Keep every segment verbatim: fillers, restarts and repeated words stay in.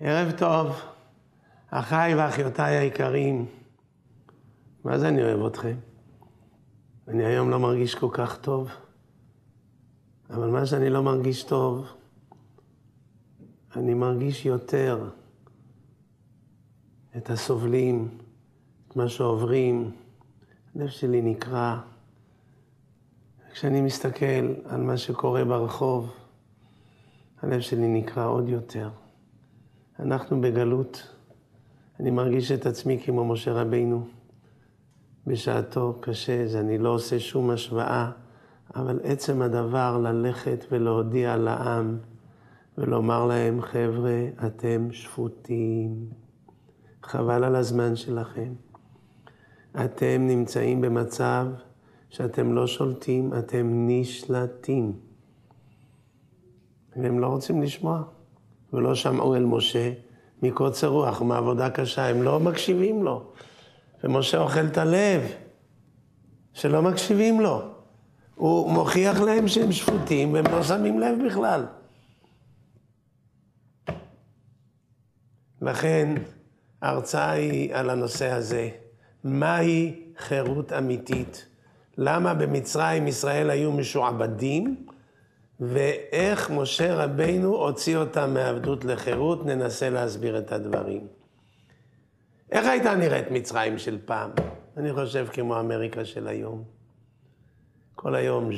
ערב טוב, אחיי ואחיותיי היקרים. מה זה אני אוהב אתכם? אני היום לא מרגיש כל כך טוב, אבל מה שאני לא מרגיש טוב, אני מרגיש יותר את הסובלים, את מה שעוברים. הלב שלי נקרע. כשאני מסתכל על מה שקורה ברחוב, הלב שלי נקרע עוד יותר. אנחנו בגלות. אני מרגיש את עצמי כמו משה רבינו. בשעתו קשה, זה אני לא עושה שום השוואה, אבל עצם הדבר ללכת ולהודיע לעם, ולומר להם, חבר'ה, אתם שפוטים. חבל על הזמן שלכם. אתם נמצאים במצב שאתם לא שולטים, אתם נשלטים. והם לא רוצים לשמוע. ולא שמעו אל משה מקוצר רוח ומעבודה קשה, הם לא מקשיבים לו. ומשה אוכל את הלב, שלא מקשיבים לו. הוא מוכיח להם שהם שפוטים והם לא שמים לב בכלל. לכן ההרצאה היא על הנושא הזה. מהי חירות אמיתית? למה במצרים ישראל היו משועבדים? ואיך משה רבינו הוציא אותם מעבדות לחירות? ננסה להסביר את הדברים. איך הייתה נראית מצרים של פעם? אני חושב כמו אמריקה של היום. כל היום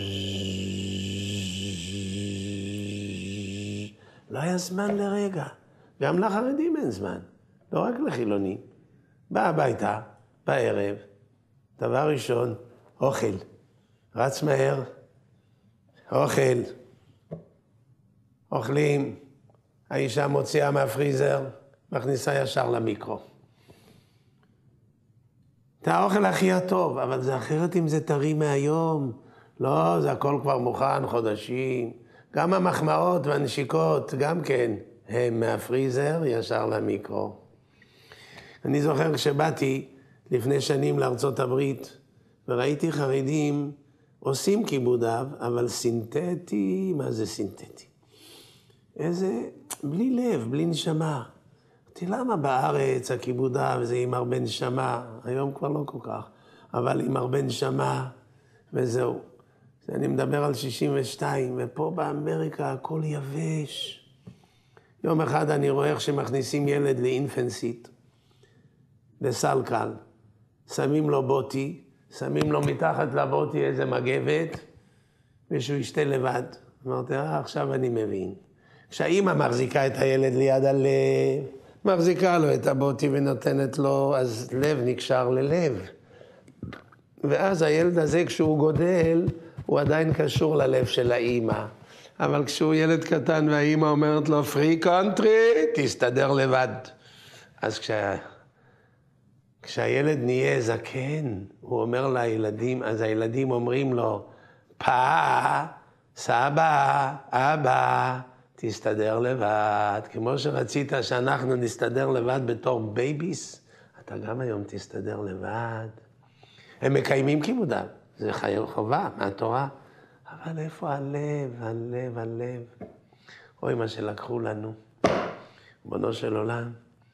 לא היה זמן לרגע. גם לחרדים אין זמן, לא רק לחילונים. בא הביתה, בערב, דבר ראשון, אוכל. רץ מהר, אוכל. אוכלים, האישה מוציאה מהפריזר, מכניסה ישר למיקרו. את האוכל הכי הטוב, אבל זה אחרת אם זה טרי מהיום. לא, זה הכל כבר מוכן, חודשים. גם המחמאות והנשיקות, גם כן, הם מהפריזר ישר למיקרו. אני זוכר כשבאתי לפני שנים לארצות הברית, וראיתי חרדים עושים כיבוד אב, אבל סינתטי, מה זה סינתטי? איזה, בלי לב, בלי נשמה. אמרתי, למה בארץ הכיבוד אב זה עם הרבה נשמה? היום כבר לא כל כך, אבל עם הרבה נשמה, וזהו. אני מדבר על שישים ושתיים, ופה באמריקה הכל יבש. יום אחד אני רואה איך שמכניסים ילד לאינפנסיט, לסלקל, שמים לו בוטי, שמים לו מתחת לבוטי איזה מגבת, ושהוא ישתה לבד. אמרתי, אה, עכשיו אני מבין. כשהאימא מחזיקה את הילד ליד הלב, מחזיקה לו את הבוטי ונותנת לו, אז לב נקשר ללב. ואז הילד הזה, כשהוא גודל, הוא עדיין קשור ללב של האימא. אבל כשהוא ילד קטן והאימא אומרת לו, free country, תסתדר לבד. אז כשה... כשהילד נהיה זקן, הוא אומר לילדים, אז הילדים אומרים לו, פה, סבא, אבא, תסתדר לבד. כמו שרצית שאנחנו נסתדר לבד בתור בייביס, אתה גם היום תסתדר לבד. הם מקיימים כיבודם, זה חיי חובה מהתורה. אבל איפה הלב, הלב, הלב? אוי, מה שלקחו לנו, בונו של עולם.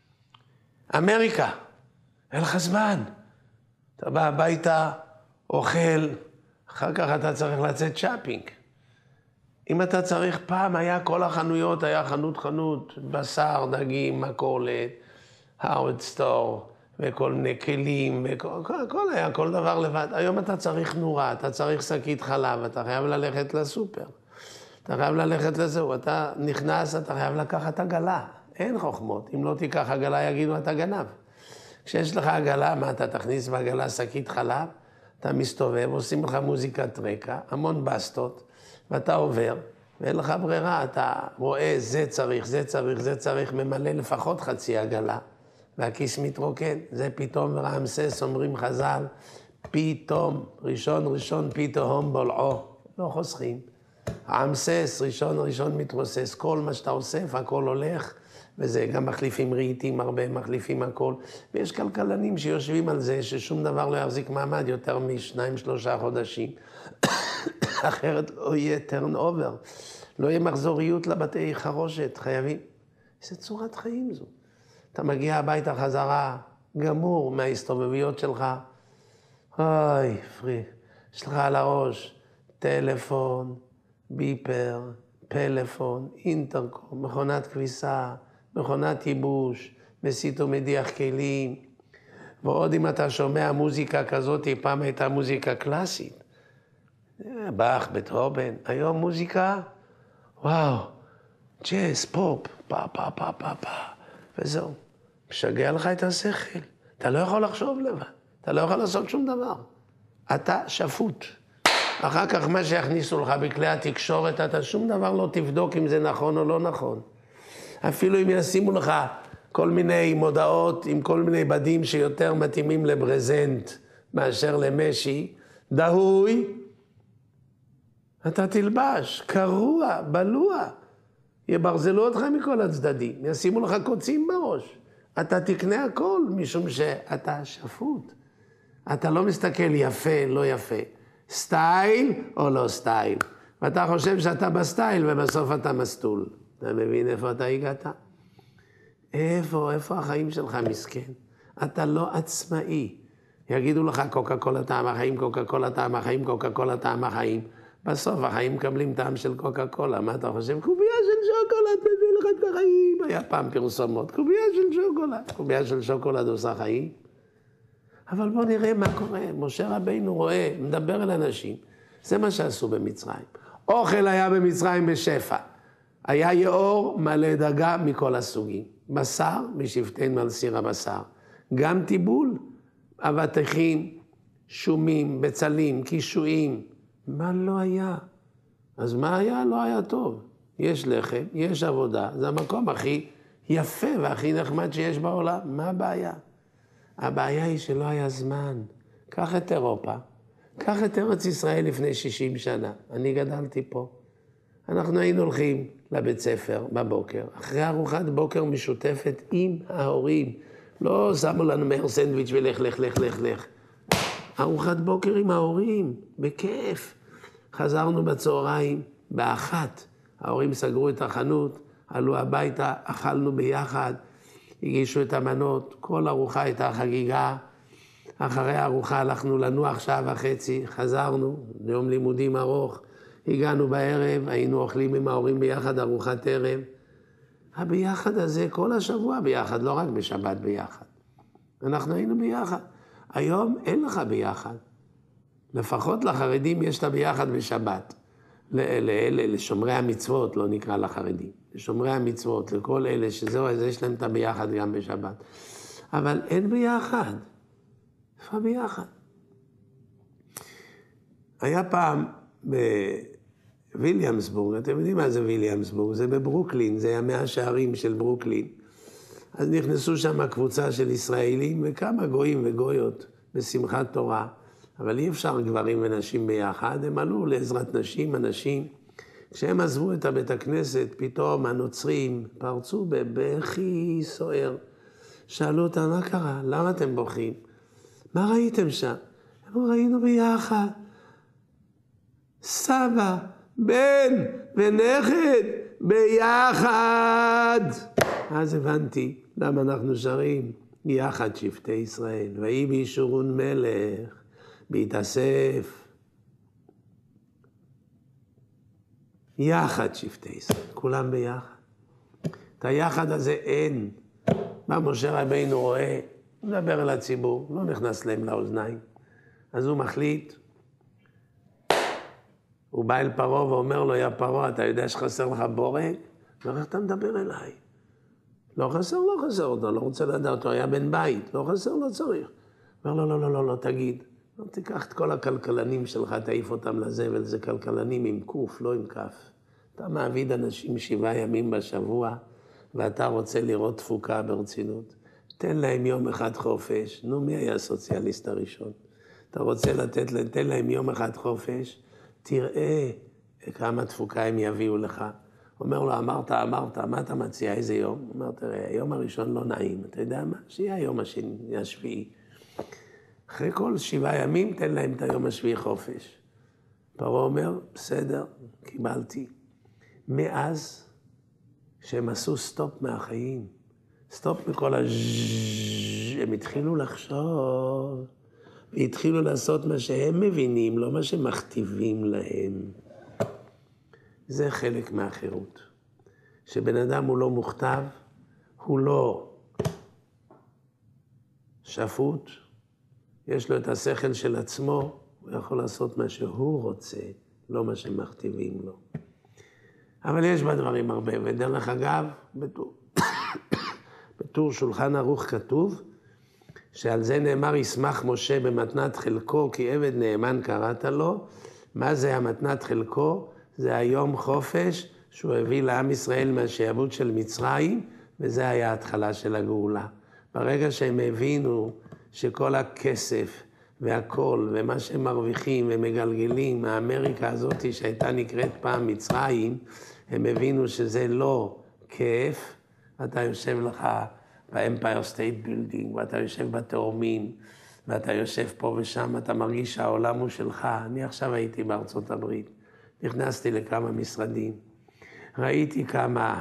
אמריקה, אין לך זמן. אתה בא הביתה, אוכל, אחר כך אתה צריך לצאת שופינג. אם אתה צריך, פעם היה כל החנויות, היה חנות חנות, בשר, דגים, מכולת, הארד סטור, וכל מיני כלים, וכל, כל, כל היה, כל דבר לבד. היום אתה צריך נורה, אתה צריך שקית חלב, אתה חייב ללכת לסופר. אתה חייב ללכת לזהו, אתה נכנס, אתה חייב לקחת עגלה. אין חוכמות, אם לא תיקח עגלה יגידו אתה גנב. כשיש לך עגלה, מה אתה תכניס בעגלה שקית חלב, אתה מסתובב, עושים לך מוזיקת רקע, המון בסטות, ואתה עובר, ואין לך ברירה, אתה רואה, זה צריך, זה צריך, זה צריך, ממלא לפחות חצי עגלה, והכיס מתרוקן. זה פתאום רעמסס, אומרים חז"ל, פתאום, ראשון ראשון פתאום בולעו, לא חוסכים. רעמסס, ראשון ראשון מתרוסס, כל מה שאתה אוסף, הכל הולך, וזה גם מחליפים רהיטים הרבה, מחליפים הכל. ויש כלכלנים שיושבים על זה ששום דבר לא יחזיק מעמד יותר משניים, שלושה חודשים. אחרת לא יהיה turn over, לא יהיה מחזוריות לבתי חרושת, חייבים. איזה צורת חיים זו. אתה מגיע הביתה חזרה, גמור מההסתובביות שלך. אוי, פרי, יש לך על הראש טלפון, ביפר, פלאפון, אינטרקום, מכונת כביסה, מכונת ייבוש, מסית ומדיח כלים. ועוד אם אתה שומע מוזיקה כזאת, פעם הייתה מוזיקה קלאסית. באך, בטהובן, היום מוזיקה, וואו, ג'אז, פופ, פה, פה, פה, פה, פה, וזהו. משגע לך את השכל. אתה לא יכול לחשוב לבד, אתה לא יכול לעשות שום דבר. אתה שפוט. אחר כך מה שיכניסו לך בכלי התקשורת, אתה שום דבר לא תבדוק אם זה נכון או לא נכון. אפילו אם ישימו לך כל מיני מודעות עם כל מיני בדים שיותר מתאימים לברזנט מאשר למשי, דהוי, אתה תלבש, קרוע, בלוע. יברזלו אותך מכל הצדדים, ישימו לך קוצים בראש. אתה תקנה הכל משום שאתה שפוט. אתה לא מסתכל יפה, לא יפה. סטייל או לא סטייל. ואתה חושב שאתה בסטייל ובסוף אתה מסטול. אתה מבין איפה אתה הגעת? איפה, איפה החיים שלך מסכן? אתה לא עצמאי. יגידו לך קוקה קולה טעם החיים, קוקה קולה טעם החיים, קוקה קולה טעם החיים. בסוף החיים מקבלים טעם של קוקה קולה. מה אתה חושב? קובייה של שוקולד מביא לך את החיים. היה פעם פרסומות. קובייה של שוקולד. קובייה של שוקולד עושה חיים. אבל בוא נראה מה קורה. משה רבינו רואה, מדבר אל אנשים. זה מה שעשו במצרים. אוכל היה במצרים בשפע. היה יאור מלא דגה מכל הסוגים. בשר, משבטין על סיר הבשר. גם טיבול, אבטיחים, שומים, בצלים, קישואים. מה לא היה? אז מה היה? לא היה טוב. יש לחם, יש עבודה. זה המקום הכי יפה והכי נחמד שיש בעולם. מה הבעיה? הבעיה היא שלא היה זמן. קח את אירופה, קח את ארץ ישראל לפני שישים שנה. אני גדלתי פה. אנחנו היינו הולכים לבית ספר בבוקר, אחרי ארוחת בוקר משותפת עם ההורים. לא שמו לנו מהר סנדוויץ' ולך, לך, לך, לך, לך. ארוחת בוקר עם ההורים, בכיף. חזרנו בצהריים, באחת. ההורים סגרו את החנות, עלו הביתה, אכלנו ביחד, הגישו את המנות, כל ארוחה הייתה חגיגה. אחרי הארוחה הלכנו לנוח שעה וחצי, חזרנו, יום לימודים ארוך. הגענו בערב, היינו אוכלים עם ההורים ביחד ארוחת ערב. הביחד הזה כל השבוע ביחד, לא רק בשבת ביחד. אנחנו היינו ביחד. היום אין לך ביחד. לפחות לחרדים יש את הביחד בשבת. לאלה, לשומרי המצוות, לא נקרא לחרדים. לשומרי המצוות, לכל אלה שזהו, אז יש להם את הביחד גם בשבת. אבל אין ביחד. איפה ביחד? היה פעם בוויליאמסבורג, אתם יודעים מה זה ויליאמסבורג? זה בברוקלין, זה היה מאה שערים של ברוקלין. אז נכנסו שם קבוצה של ישראלים וכמה גויים וגויות בשמחת תורה. אבל אי אפשר גברים ונשים ביחד, הם עלו לעזרת נשים, אנשים. כשהם עזבו את הבית הכנסת, פתאום הנוצרים פרצו בבכי סוער. שאלו אותם, מה קרה? למה אתם בוכים? מה ראיתם שם? הם ראינו ביחד. סבא, בן ונכד ביחד. אז הבנתי למה אנחנו שרים יחד שבטי ישראל. ויהי בישורון מלך, בהתאסף. יחד שבטי ישראל, כולם ביחד. את היחד הזה אין. מה משה רבינו רואה? הוא מדבר אל הציבור, לא נכנס להם לאוזניים. אז הוא מחליט. הוא בא אל פרעה ואומר לו, יא פרעה, אתה יודע שחסר לך בורג? ואיך אתה מדבר אליי? לא חסר, לא חסר, אתה לא רוצה לדעת, הוא היה בן בית, לא חסר, לא צריך. אומר לו, לא, לא, לא, לא, תגיד. לא תיקח את כל הכלכלנים שלך, תעיף אותם לזבל, זה כלכלנים עם קוף, לא עם כף. אתה מעביד אנשים שבעה ימים בשבוע, ואתה רוצה לראות תפוקה ברצינות. תן להם יום אחד חופש. נו, מי היה הסוציאליסט הראשון? אתה רוצה לתת, תן להם יום אחד חופש, תראה כמה תפוקה הם יביאו לך. אומר לו, אמרת, אמרת, מה אתה מציע, איזה יום? הוא אומר, תראה, היום הראשון לא נעים, אתה יודע מה? שיהיה היום השני, השביעי. אחרי כל שבעה ימים, תן להם את היום השביעי חופש. פרעה אומר, בסדר, קיבלתי. מאז שהם עשו סטופ מהחיים, סטופ מכל הז'ז'ז', הם התחילו לחשוב, והתחילו לעשות מה שהם מבינים, לא מה שמכתיבים להם. זה חלק מהחירות. שבן אדם הוא לא מוכתב, הוא לא שפוט, יש לו את השכל של עצמו, הוא יכול לעשות מה שהוא רוצה, לא מה שמכתיבים לו. אבל יש בדברים הרבה, ודרך אגב, בטור, בטור שולחן ערוך כתוב, שעל זה נאמר, ישמח משה במתנת חלקו, כי עבד נאמן קראת לו. מה זה המתנת חלקו? זה היום חופש שהוא הביא לעם ישראל מהשעבוד של מצרים, וזה היה ההתחלה של הגאולה. ברגע שהם הבינו שכל הכסף והכל, ומה שהם מרוויחים ומגלגלים, האמריקה הזאת שהייתה נקראת פעם מצרים, הם הבינו שזה לא כיף. אתה יושב לך באמפייר סטייט בילדינג, ואתה יושב בתאומים, ואתה יושב פה ושם, אתה מרגיש שהעולם הוא שלך. אני עכשיו הייתי בארצות הברית, נכנסתי לכמה משרדים, ראיתי כמה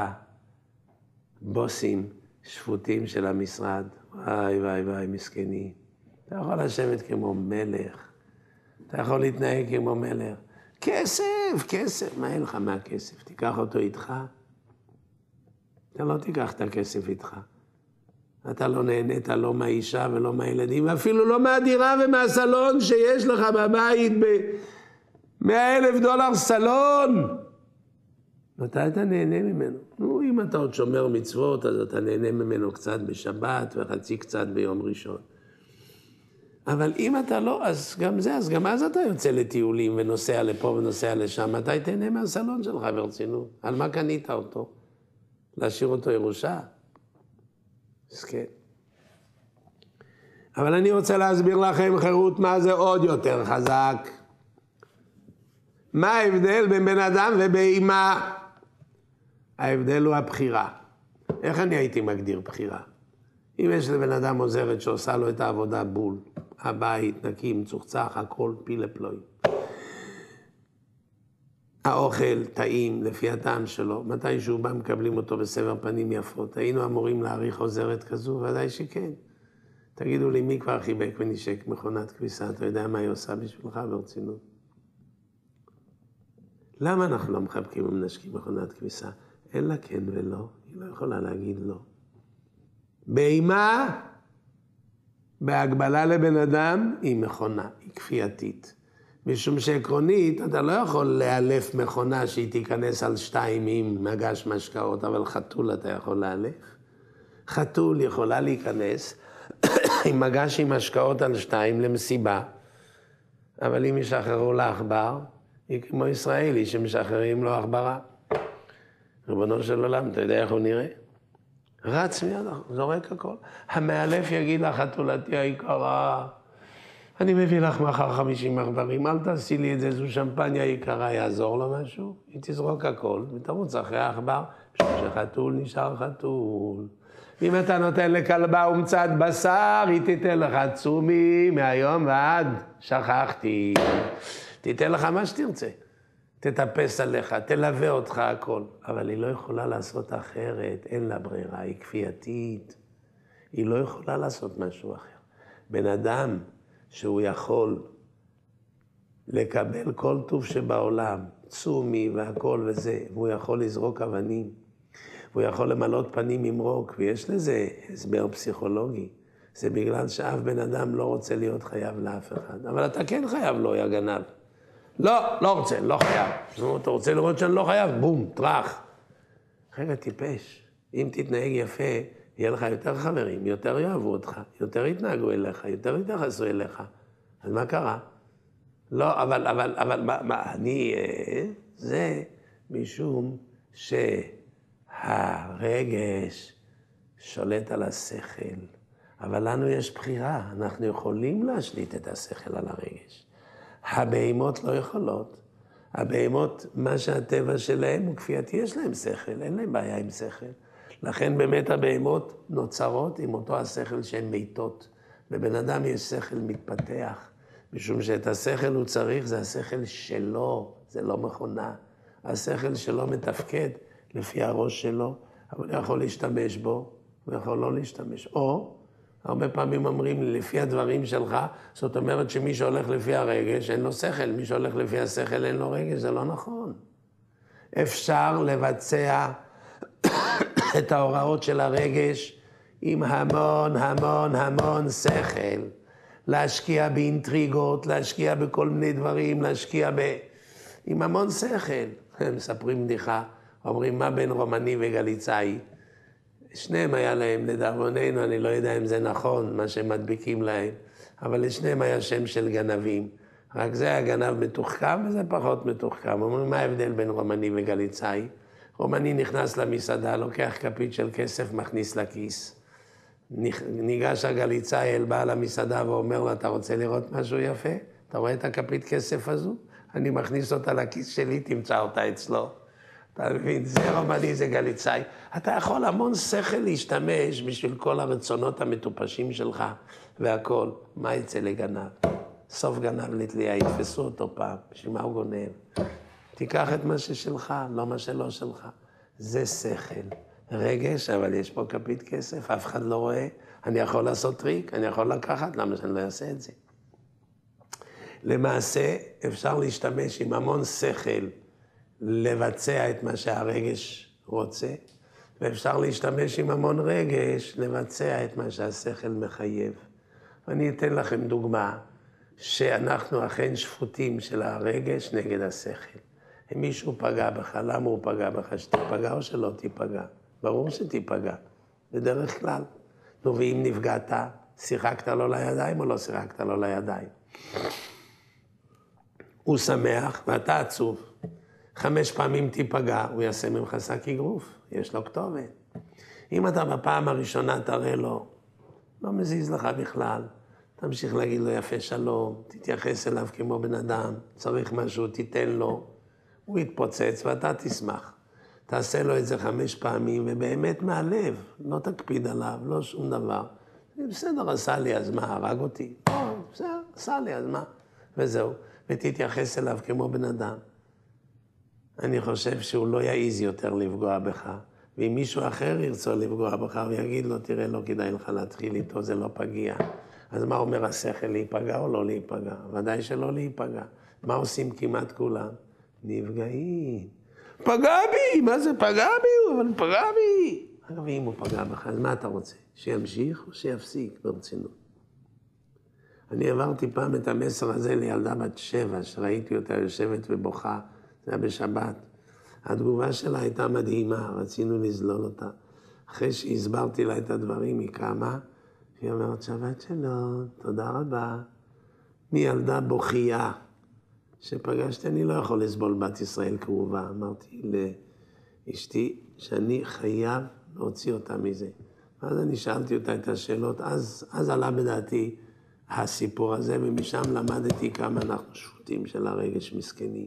הבוסים שפוטים של המשרד, וואי וואי וואי מסכנים. אתה יכול לשבת כמו מלך, אתה יכול להתנהג כמו מלך. כסף, כסף, מה אין לך מהכסף? תיקח אותו איתך? אתה לא תיקח את הכסף איתך. אתה לא נהנית לא מהאישה ולא מהילדים, ואפילו לא מהדירה ומהסלון שיש לך בבית ב-מאה אלף דולר סלון. מתי אתה נהנה ממנו? נו, אם אתה עוד שומר מצוות, אז אתה נהנה ממנו קצת בשבת וחצי קצת ביום ראשון. אבל אם אתה לא, אז גם זה, אז גם אז אתה יוצא לטיולים ונוסע לפה ונוסע לשם. מתי תהנה מהסלון שלך ברצינות? על מה קנית אותו? להשאיר אותו ירושה? אז כן. אבל אני רוצה להסביר לכם חירות מה זה עוד יותר חזק. מה ההבדל בין בן אדם ובהמה? ההבדל הוא הבחירה. איך אני הייתי מגדיר בחירה? אם יש לבן אדם עוזרת שעושה לו את העבודה בול, הבית נקי, מצוחצח, הכל פילה פלוי. האוכל טעים לפי הטעם שלו, מתי שהוא בא מקבלים אותו בסבר פנים יפות. היינו אמורים להעריך עוזרת כזו? ודאי שכן. תגידו לי, מי כבר חיבק ונשק מכונת כביסה? אתה יודע מה היא עושה בשבילך ברצינות? למה אנחנו לא מחבקים ומנשקים מכונת כביסה? אין לה כן ולא, היא לא יכולה להגיד לא. בהמה, בהגבלה לבן אדם, היא מכונה, היא כפייתית. משום שעקרונית, אתה לא יכול לאלף מכונה שהיא תיכנס על שתיים עם מגש משקאות, אבל חתול אתה יכול לאלף. חתול יכולה להיכנס עם מגש עם משקאות על שתיים למסיבה, אבל אם ישחררו לעכבר, היא כמו ישראלי שמשחררים לו עכברה. ריבונו של עולם, אתה יודע איך הוא נראה? רץ מיד, זורק הכל. המאלף יגיד לך, חתולתי היקרה, אני מביא לך מחר חמישים עכברים, אל תעשי לי את זה, זו שמפניה יקרה, יעזור לו משהו? היא תזרוק הכל, ותרוץ אחרי העכבר, בשביל שחתול נשאר חתול. אם אתה נותן לכלבה ומצד בשר, היא תיתן לך צומי מהיום ועד, שכחתי. תיתן לך מה שתרצה. תטפס עליך, תלווה אותך הכל. אבל היא לא יכולה לעשות אחרת, אין לה ברירה, היא כפייתית. היא לא יכולה לעשות משהו אחר. בן אדם שהוא יכול לקבל כל טוב שבעולם, צומי והכל וזה, והוא יכול לזרוק אבנים, והוא יכול למלות פנים עם רוק, ויש לזה הסבר פסיכולוגי. זה בגלל שאף בן אדם לא רוצה להיות חייב לאף אחד. אבל אתה כן חייב לו, יא גנב. לא, לא רוצה, לא חייב. זאת אומרת, אתה רוצה לראות שאני לא חייב? בום, טרח. רגע, טיפש. אם תתנהג יפה, יהיה לך יותר חברים, יותר יאהבו אותך, יותר יתנהגו אליך, יותר יתייחסו אליך. אז מה קרה? לא, אבל, אבל, אבל, מה, מה, אני, זה משום שהרגש שולט על השכל. אבל לנו יש בחירה, אנחנו יכולים להשליט את השכל על הרגש. הבהמות לא יכולות. הבהמות, מה שהטבע שלהם הוא כפייתי, יש להם שכל, אין להם בעיה עם שכל. לכן באמת הבהמות נוצרות עם אותו השכל שהן מיתות. לבן אדם יש שכל מתפתח, משום שאת השכל הוא צריך, זה השכל שלו, זה לא מכונה. השכל שלו מתפקד לפי הראש שלו, אבל הוא יכול להשתמש בו, הוא יכול לא להשתמש. או, הרבה פעמים אומרים, לפי הדברים שלך, זאת אומרת שמי שהולך לפי הרגש, אין לו שכל, מי שהולך לפי השכל, אין לו רגש, זה לא נכון. אפשר לבצע את ההוראות של הרגש עם המון, המון, המון שכל. להשקיע באינטריגות, להשקיע בכל מיני דברים, להשקיע ב... עם המון שכל. הם מספרים בדיחה, אומרים, מה בין רומני וגליצאי? שניהם היה להם, לדאבוננו, אני לא יודע אם זה נכון, מה שהם מדביקים להם, אבל לשניהם היה שם של גנבים. רק זה היה גנב מתוחכם וזה פחות מתוחכם. אומרים, מה ההבדל בין רומני וגליצאי? רומני נכנס למסעדה, לוקח כפית של כסף, מכניס לכיס. ניגש הגליצאי אל בעל המסעדה ואומר לו, אתה רוצה לראות משהו יפה? אתה רואה את הכפית כסף הזו? אני מכניס אותה לכיס שלי, תמצא אותה אצלו. אתה מבין? זה רומני, זה גליצאי. אתה יכול המון שכל להשתמש בשביל כל הרצונות המטופשים שלך והכל. מה יצא לגנב? סוף גנב לתלייה, יתפסו אותו פעם. בשביל מה הוא גונב? תיקח את מה ששלך, לא מה שלא שלך. זה שכל. רגש, אבל יש פה כפית כסף, אף אחד לא רואה. אני יכול לעשות טריק, אני יכול לקחת, למה שאני לא אעשה את זה? למעשה, אפשר להשתמש עם המון שכל, לבצע את מה שהרגש רוצה, ואפשר להשתמש עם המון רגש, לבצע את מה שהשכל מחייב. אני אתן לכם דוגמה, שאנחנו אכן שפוטים של הרגש נגד השכל. אם מישהו פגע בך, למה הוא פגע בך? שתיפגע או שלא תיפגע? ברור שתיפגע, בדרך כלל. נו, ואם נפגעת, שיחקת לו לידיים או לא שיחקת לו לידיים? הוא שמח ואתה עצוב. חמש פעמים תיפגע, הוא יעשה ממך שק אגרוף, יש לו כתובת. אם אתה בפעם הראשונה תראה לו, לא מזיז לך בכלל, תמשיך להגיד לו יפה שלום, תתייחס אליו כמו בן אדם, צריך משהו, תיתן לו, הוא יתפוצץ ואתה תשמח. תעשה לו את זה חמש פעמים, ובאמת מהלב, לא תקפיד עליו, לא שום דבר. בסדר, עשה לי, אז מה, הרג אותי? לא, בסדר, עשה לי, אז מה? וזהו, ותתייחס אליו כמו בן אדם. אני חושב שהוא לא יעיז יותר לפגוע בך, ואם מישהו אחר ירצה לפגוע בך, הוא יגיד לו, תראה, לא כדאי לך להתחיל איתו, זה לא פגיע. אז מה אומר השכל, להיפגע או לא להיפגע? ודאי שלא להיפגע. מה עושים כמעט כולם? נפגעים. פגע בי, מה זה פגע בי? אבל פגע בי. אגב, אם הוא פגע בך, אז מה אתה רוצה? שימשיך או שיפסיק ברצינות? אני עברתי פעם את המסר הזה לילדה בת שבע, שראיתי אותה יושבת ובוכה, זה היה בשבת. התגובה שלה הייתה מדהימה, רצינו לזלול אותה. אחרי שהסברתי לה את הדברים, היא קמה, היא אומרת, שבת שלום, תודה רבה. מילדה בוכייה, שפגשתי, אני לא יכול לסבול בת ישראל קרובה. אמרתי לאשתי שאני חייב להוציא אותה מזה. ואז אני שאלתי אותה את השאלות, אז, אז עלה בדעתי הסיפור הזה, ומשם למדתי כמה אנחנו שפוטים של הרגש מסכנים.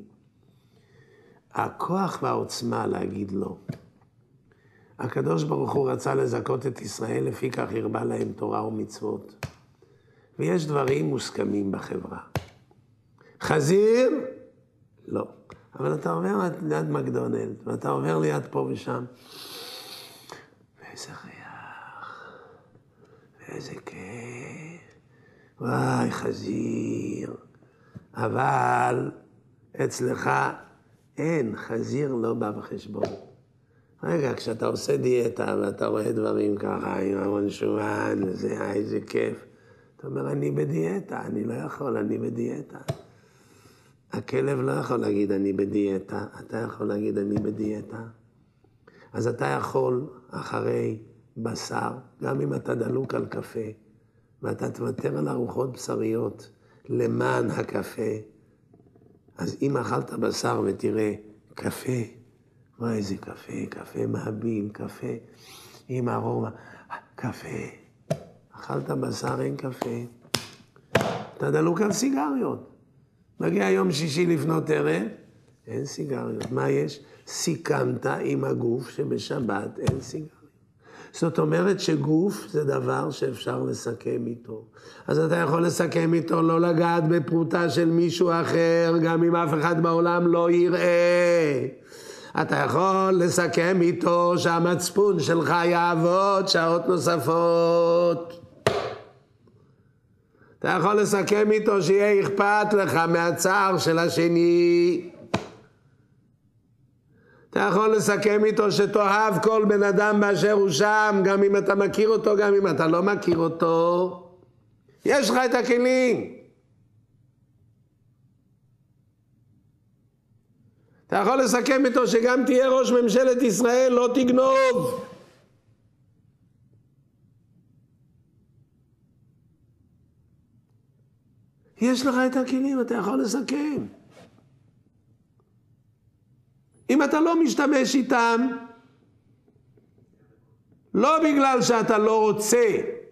הכוח והעוצמה להגיד לא. הקדוש ברוך הוא רצה לזכות את ישראל, לפי כך הרבה להם תורה ומצוות. ויש דברים מוסכמים בחברה. חזיר? לא. אבל אתה עובר ליד מקדונלד, ואתה עובר ליד פה ושם. ואיזה ריח, ואיזה כיף. וואי, חזיר. אבל אצלך אין, חזיר לא בא בחשבון. רגע, כשאתה עושה דיאטה ואתה רואה דברים ככה, עם המון שומן, וזה, איזה כיף. אתה אומר, אני בדיאטה, אני לא יכול, אני בדיאטה. הכלב לא יכול להגיד, אני בדיאטה, אתה יכול להגיד, אני בדיאטה. אז אתה יכול, אחרי בשר, גם אם אתה דלוק על קפה, ואתה תוותר על ארוחות בשריות למען הקפה, אז אם אכלת בשר ותראה קפה, וואי, איזה קפה, קפה מהביל, קפה עם ארומה, קפה. אכלת בשר, אין קפה. אתה דלוק על סיגריות. מגיע יום שישי לפנות ערב, אין סיגריות. מה יש? סיכמת עם הגוף שבשבת אין סיגריות. זאת אומרת שגוף זה דבר שאפשר לסכם איתו. אז אתה יכול לסכם איתו, לא לגעת בפרוטה של מישהו אחר, גם אם אף אחד בעולם לא יראה. אתה יכול לסכם איתו שהמצפון שלך יעבוד שעות נוספות. אתה יכול לסכם איתו שיהיה אכפת לך מהצער של השני. אתה יכול לסכם איתו שתאהב כל בן אדם באשר הוא שם, גם אם אתה מכיר אותו, גם אם אתה לא מכיר אותו. יש לך את הכלים. אתה יכול לסכם איתו שגם תהיה ראש ממשלת ישראל, לא תגנוב. יש לך את הכלים, אתה יכול לסכם. אם אתה לא משתמש איתם, לא בגלל שאתה לא רוצה,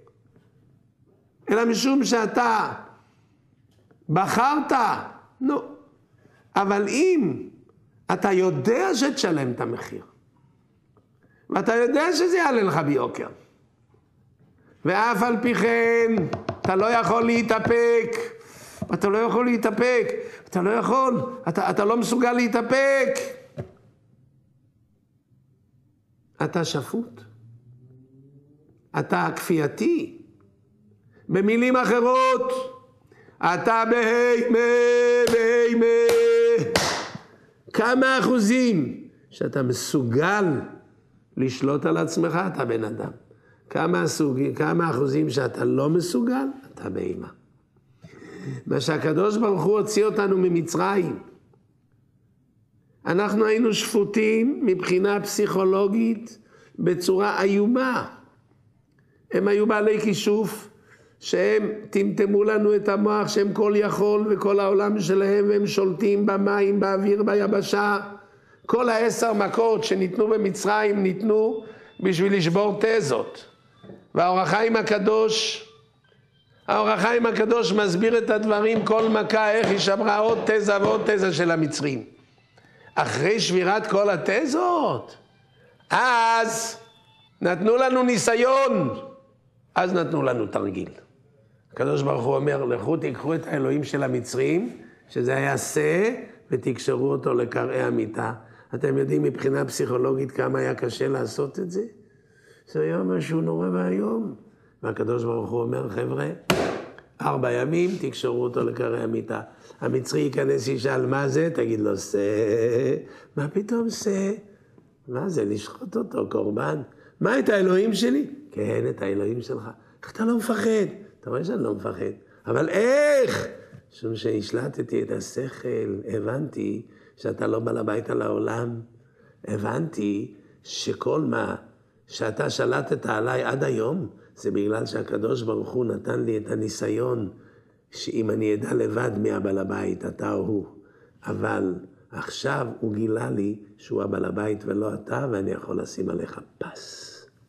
אלא משום שאתה בחרת, נו. אבל אם אתה יודע שתשלם את המחיר, ואתה יודע שזה יעלה לך ביוקר, ואף על פי כן אתה לא יכול להתאפק, אתה לא יכול להתאפק, אתה לא יכול, אתה, אתה לא מסוגל להתאפק. אתה שפוט. אתה כפייתי. במילים אחרות, אתה בהימה, בהימה. כמה אחוזים שאתה מסוגל לשלוט על עצמך, אתה בן אדם. כמה, סוג, כמה אחוזים שאתה לא מסוגל, אתה בהימה. מה שהקדוש ברוך הוא הוציא אותנו ממצרים. אנחנו היינו שפוטים מבחינה פסיכולוגית בצורה איומה. הם היו בעלי כישוף, שהם טמטמו לנו את המוח, שהם כל יכול וכל העולם שלהם, והם שולטים במים, באוויר, ביבשה. כל העשר מכות שניתנו במצרים ניתנו בשביל לשבור תזות. והאור החיים הקדוש, האור החיים הקדוש מסביר את הדברים, כל מכה איך היא שברה עוד תזה ועוד תזה של המצרים. אחרי שבירת כל התזות, אז נתנו לנו ניסיון, אז נתנו לנו תרגיל. הקדוש ברוך הוא אומר, לכו תיקחו את האלוהים של המצרים, שזה היה שא, ותקשרו אותו לקרעי המיטה. אתם יודעים מבחינה פסיכולוגית כמה היה קשה לעשות את זה? זה היה משהו נורא והיום. והקדוש ברוך הוא אומר, חבר'ה, ארבע ימים תקשרו אותו לקרעי המיטה. המצרי ייכנס ישאל מה זה? תגיד לו, שא. מה פתאום שא? מה זה? לשחוט אותו, קורבן. מה, את האלוהים שלי? כן, את האלוהים שלך. איך אתה לא מפחד? אתה רואה שאני לא מפחד. אבל איך? משום שהשלטתי את השכל, הבנתי שאתה לא בעל הבית על העולם. הבנתי שכל מה שאתה שלטת עליי עד היום, זה בגלל שהקדוש ברוך הוא נתן לי את הניסיון, שאם אני אדע לבד מי הבעל הבית, אתה או הוא. אבל עכשיו הוא גילה לי שהוא הבעל הבית ולא אתה, ואני יכול לשים עליך פס.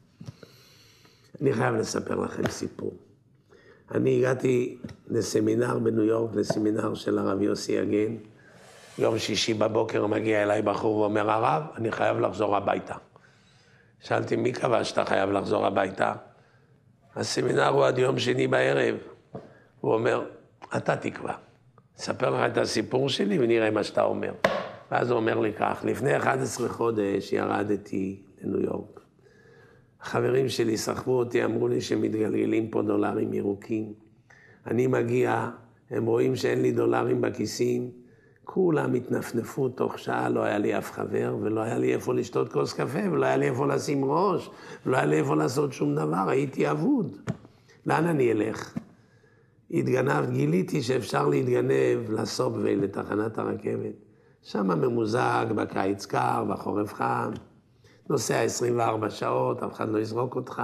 אני חייב לספר לכם סיפור. אני הגעתי לסמינר בניו יורק, לסמינר של הרב יוסי יגן. יום שישי בבוקר מגיע אליי בחור ואומר, הרב, אני חייב לחזור הביתה. שאלתי, מי קבע שאתה חייב לחזור הביתה? הסמינר הוא עד יום שני בערב. הוא אומר, אתה תקבע. ספר לך את הסיפור שלי ונראה מה שאתה אומר. ואז הוא אומר לי כך, לפני אחד עשר חודש ירדתי לניו יורק. החברים שלי סחבו אותי, אמרו לי שמתגלגלים פה דולרים ירוקים. אני מגיע, הם רואים שאין לי דולרים בכיסים, כולם התנפנפו תוך שעה, לא היה לי אף חבר, ולא היה לי איפה לשתות כוס קפה, ולא היה לי איפה לשים ראש, ולא היה לי איפה לעשות שום דבר, הייתי אבוד. לאן אני אלך? התגנב, גיליתי שאפשר להתגנב לסובווי, לתחנת הרכבת. שם ממוזג, בקיץ קר, בחורף חם. נוסע עשרים וארבע שעות, אף אחד לא יזרוק אותך.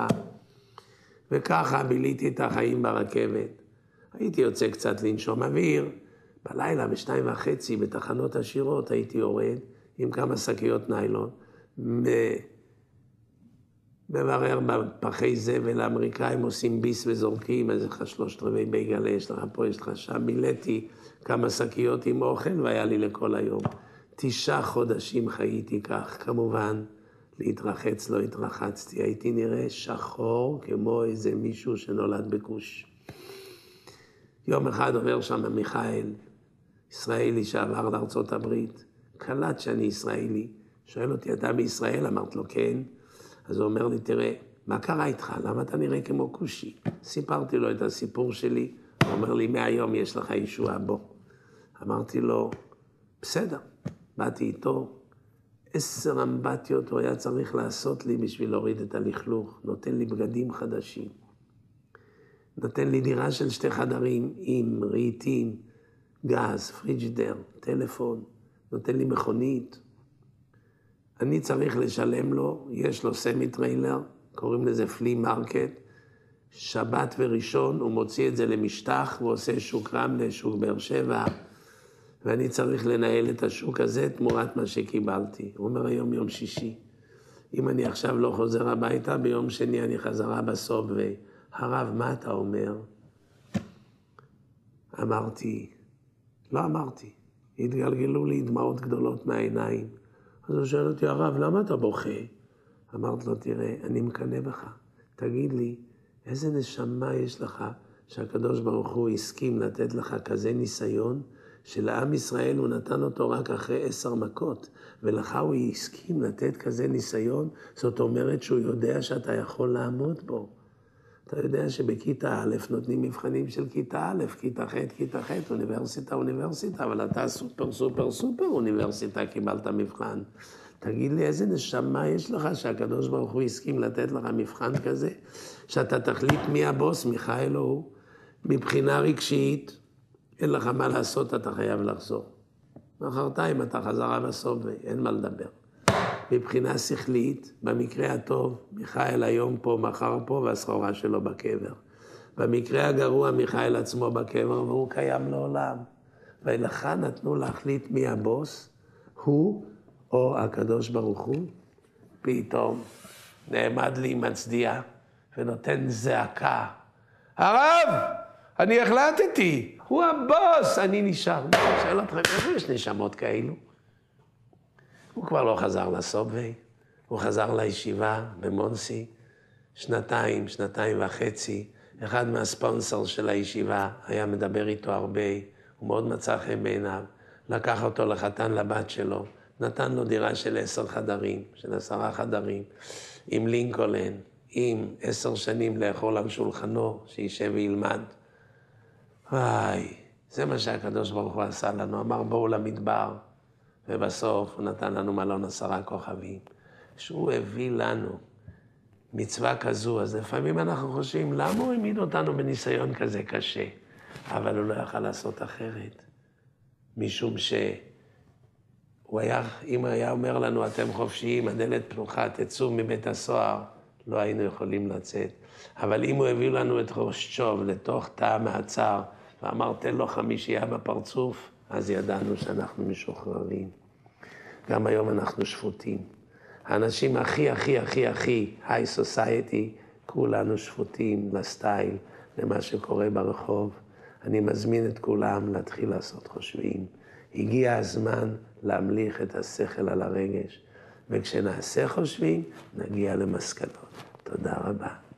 וככה ביליתי את החיים ברכבת. הייתי יוצא קצת לנשום אוויר. בלילה בשתיים וחצי בתחנות עשירות הייתי יורד עם כמה שקיות ניילון. מברר בפחי זבל, האמריקאים עושים ביס וזורקים, אז יש לך שלושת רבעי בייגלה, יש לך פה, יש לך שם. מילאתי כמה שקיות עם אוכל והיה לי לכל היום. תשעה חודשים חייתי כך, כמובן. להתרחץ לא התרחצתי, הייתי נראה שחור כמו איזה מישהו שנולד בקוש. יום אחד עובר שם מיכאל, ישראלי שעבר לארצות הברית, קלט שאני ישראלי, שואל אותי, אתה בישראל? אמרת לו, כן. אז הוא אומר לי, תראה, מה קרה איתך? למה אתה נראה כמו כושי? סיפרתי לו את הסיפור שלי, הוא אומר לי, מהיום יש לך ישועה, בוא. אמרתי לו, בסדר, באתי איתו, עשר אמבטיות הוא היה צריך לעשות לי בשביל להוריד את הלכלוך, נותן לי בגדים חדשים, נותן לי דירה של שתי חדרים עם רהיטים, גז, פריג'ידר, טלפון, נותן לי מכונית. אני צריך לשלם לו, יש לו סמי טריילר, קוראים לזה פלי מרקט, שבת וראשון, הוא מוציא את זה למשטח, הוא עושה שוק רמלה, שוק באר שבע, ואני צריך לנהל את השוק הזה תמורת מה שקיבלתי. הוא אומר היום יום שישי. אם אני עכשיו לא חוזר הביתה, ביום שני אני חזרה בסובווי. הרב, מה אתה אומר? אמרתי, לא אמרתי. התגלגלו לי דמעות גדולות מהעיניים. אז הוא שואל אותי, הרב, למה אתה בוכה? אמרתי לו, תראה, אני מקנא בך. תגיד לי, איזה נשמה יש לך שהקדוש ברוך הוא הסכים לתת לך כזה ניסיון, שלעם ישראל הוא נתן אותו רק אחרי עשר מכות, ולך הוא הסכים לתת כזה ניסיון, זאת אומרת שהוא יודע שאתה יכול לעמוד בו. אתה יודע שבכיתה א' נותנים מבחנים של כיתה א', כיתה ח', כיתה ח', אוניברסיטה, אוניברסיטה, אבל אתה סופר, סופר, סופר אוניברסיטה, קיבלת מבחן. תגיד לי, איזה נשמה יש לך שהקדוש ברוך הוא הסכים לתת לך מבחן כזה, שאתה תחליט מי הבוס, מיכאל או הוא, מבחינה רגשית, אין לך מה לעשות, אתה חייב לחזור. מחרתיים אתה חזרה בסוף, אין מה לדבר. מבחינה שכלית, במקרה הטוב, מיכאל היום פה, מחר פה, והסחורה שלו בקבר. במקרה הגרוע, מיכאל עצמו בקבר, והוא קיים לעולם. ולך נתנו להחליט מי הבוס, הוא או הקדוש ברוך הוא. פתאום נעמד לי מצדיע ונותן זעקה. הרב! אני החלטתי, הוא הבוס, אני נשאר. אני שואל אתכם, איפה יש נשמות כאלו? הוא כבר לא חזר לסובווי, הוא חזר לישיבה במונסי, שנתיים, שנתיים וחצי. אחד מהספונסר של הישיבה היה מדבר איתו הרבה, הוא מאוד מצא חן בעיניו, לקח אותו לחתן לבת שלו, נתן לו דירה של עשר חדרים, של עשרה חדרים, עם לינקולן, עם עשר שנים לאכול על שולחנו, שישב וילמד. וואי, זה מה שהקדוש ברוך הוא עשה לנו, אמר בואו למדבר, ובסוף הוא נתן לנו מלון עשרה כוכבים. שהוא הביא לנו מצווה כזו, אז לפעמים אנחנו חושבים, למה הוא העמיד אותנו בניסיון כזה קשה? אבל הוא לא יכל לעשות אחרת. משום שהוא היה, אם היה אומר לנו, אתם חופשיים, הדלת פתוחה, תצאו מבית הסוהר, לא היינו יכולים לצאת. אבל אם הוא הביא לנו את ראש צ'וב לתוך תא המעצר, ואמר, תן לו חמישייה בפרצוף, אז ידענו שאנחנו משוחררים. גם היום אנחנו שפוטים. האנשים הכי, הכי, הכי, הכי, היי סוסייטי, כולנו שפוטים לסטייל, למה שקורה ברחוב. אני מזמין את כולם להתחיל לעשות חושבים. הגיע הזמן להמליך את השכל על הרגש, וכשנעשה חושבים, נגיע למסקנות. תודה רבה.